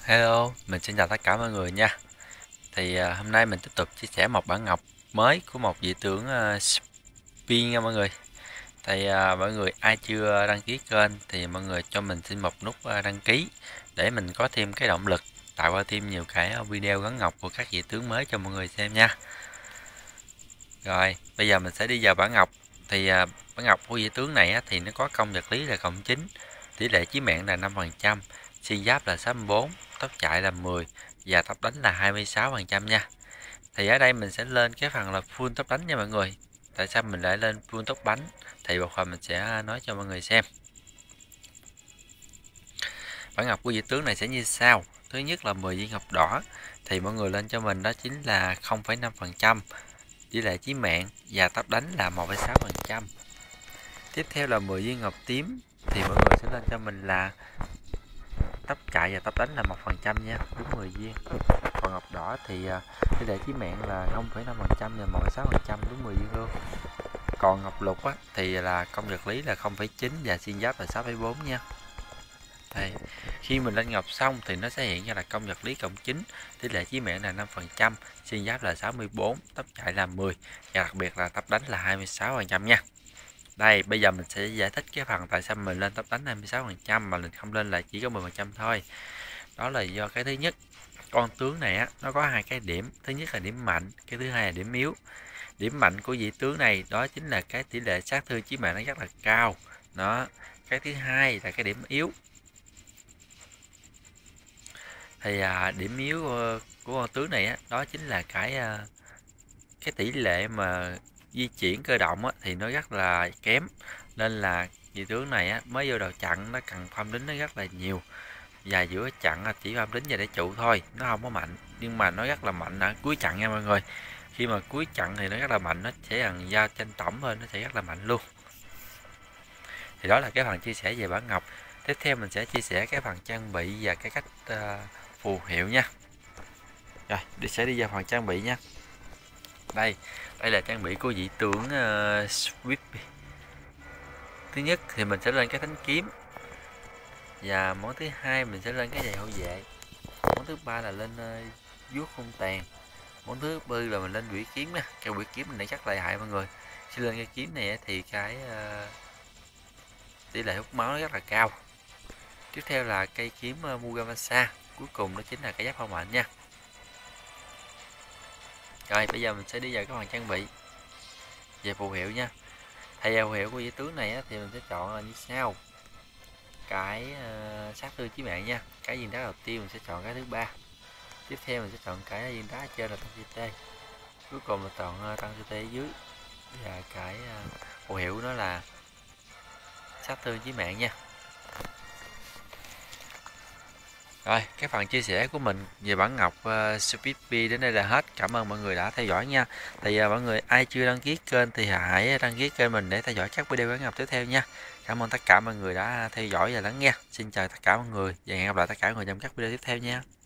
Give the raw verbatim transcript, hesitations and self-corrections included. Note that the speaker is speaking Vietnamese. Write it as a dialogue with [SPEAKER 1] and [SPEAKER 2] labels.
[SPEAKER 1] Hello, mình xin chào tất cả mọi người nha. Thì à, hôm nay mình tiếp tục chia sẻ một bản ngọc mới của một vị tướng à, Spin nha mọi người. Thì à, mọi người ai chưa đăng ký kênh thì mọi người cho mình xin một nút à, đăng ký để mình có thêm cái động lực tạo ra thêm nhiều cái video gắn ngọc của các vị tướng mới cho mọi người xem nha. Rồi, bây giờ mình sẽ đi vào bản ngọc. Thì à, bản ngọc của vị tướng này á, thì nó có công vật lý là cộng chín, tỷ lệ chí mạng là năm phần trăm, xuyên giáp là sáu mươi bốn, tốc chạy là mười và tốc đánh là hai mươi sáu phần trăm nha. Thì ở đây mình sẽ lên cái phần là full tốc đánh nha mọi người. Tại sao mình lại lên full tốc đánh? Thì một phần mình sẽ nói cho mọi người xem. Bản ngọc của vị tướng này sẽ như sau. Thứ nhất là mười viên ngọc đỏ thì mọi người lên cho mình đó chính là không phẩy năm phần trăm, tỷ lệ chí mạng và tốc đánh là một phẩy sáu phần trăm. Tiếp theo là mười viên ngọc tím thì mọi người sẽ lên cho mình là tốc chạy và tốc đánh là một phần trăm nha, đúng mười viên. Còn ngọc đỏ thì tỷ lệ chí mạng là không phẩy năm phần trăm và một phẩy sáu phần trăm, đúng mười viên luôn. Còn ngọc lục á, thì là công vật lý là không phẩy chín và xuyên giáp là sáu phẩy bốn nha. Đây, khi mình lên ngọc xong thì nó sẽ hiện ra là công vật lý cộng chín, tỷ lệ chí mạng là năm phần trăm, xuyên giáp là sáu mươi bốn, tốc chạy là mười và đặc biệt là tốc đánh là hai mươi sáu phần trăm nha. Đây, bây giờ mình sẽ giải thích cái phần tại sao mình lên tốc đánh hai mươi sáu phần trăm mà mình không lên là chỉ có mười phần trăm thôi. Đó là do cái thứ nhất, con tướng này á nó có hai cái điểm, thứ nhất là điểm mạnh, cái thứ hai là điểm yếu. Điểm mạnh của vị tướng này đó chính là cái tỷ lệ sát thương chí mạng nó rất là cao. Đó, cái thứ hai là cái điểm yếu. Thì à, điểm yếu của, của con tướng này á đó chính là cái à, cái tỷ lệ mà di chuyển cơ động á, thì nó rất là kém, nên là vị tướng này á, mới vô đầu trận nó cần farm lính nó rất là nhiều, và giữa trận chỉ farm lính và để trụ thôi, nó không có mạnh, nhưng mà nó rất là mạnh ở cuối trận nha mọi người. Khi mà cuối trận thì nó rất là mạnh, nó sẽ gần giao tranh tổng thôi, nó sẽ rất là mạnh luôn. Thì đó là cái phần chia sẻ về bản ngọc. Tiếp theo mình sẽ chia sẻ cái phần trang bị và cái cách uh, phù hiệu nha. Rồi đi sẽ đi vào phần trang bị nha. Đây, đây là trang bị của vị tướng uh, Swift. Thứ nhất thì mình sẽ lên cái thánh kiếm, và món thứ hai mình sẽ lên cái giày hậu vệ. Món thứ ba là lên uh, vuốt hung tàn. Món thứ tư là mình lên quỷ kiếm nha. Cái quỷ kiếm này chắc lợi hại mọi người. Khi lên cái kiếm này thì cái uh, tỷ lệ hút máu nó rất là cao. Tiếp theo là cây kiếm uh, Mugamasa. Cuối cùng đó chính là cái giáp phong mệnh nha. Rồi bây giờ mình sẽ đi vào cái phần trang bị về phù hiệu nha. Thì phù hiệu của vị tướng này á, thì mình sẽ chọn là như sau. Cái uh, sát thương chí mạng nha. Cái viên đá đầu tiên mình sẽ chọn cái thứ ba. Tiếp theo mình sẽ chọn cái viên đá trên là tăng xê tê. Cuối cùng là chọn uh, tăng xê tê ở dưới. Và cái uh, phù hiệu nó là sát thương chí mạng nha. Rồi, cái phần chia sẻ của mình về bản ngọc uh, Speedbee đến đây là hết. Cảm ơn mọi người đã theo dõi nha. Thì uh, mọi người ai chưa đăng ký kênh thì hãy đăng ký kênh mình để theo dõi các video bản ngọc tiếp theo nha. Cảm ơn tất cả mọi người đã theo dõi và lắng nghe. Xin chào tất cả mọi người và hẹn gặp lại tất cả mọi người trong các video tiếp theo nha.